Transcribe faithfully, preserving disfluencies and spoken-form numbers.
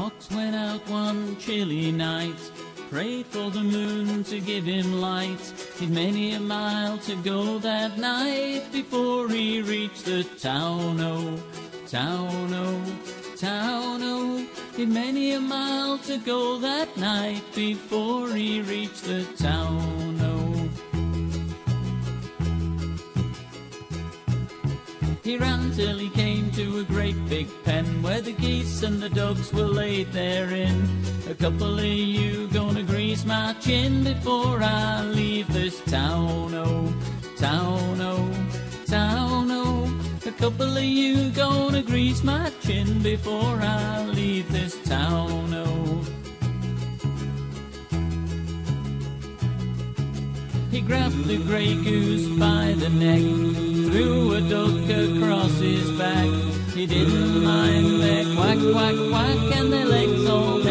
fox went out one chilly night, prayed for the moon to give him light. He'd many a mile to go that night before he reached the town, oh, town, oh, town, oh. He'd many a mile to go that night before he reached the town, oh. He ran till he came to a great big pen where the geese and the ducks were laid therein. A couple of you gonna grease my chin before I leave this town, oh, town, oh, town, oh. A couple of you gonna grease my chin before I leave this town, oh. He grabbed the grey goose by the neck, threw a duck across his back. He didn't mind their quack, quack, quack, and their legs all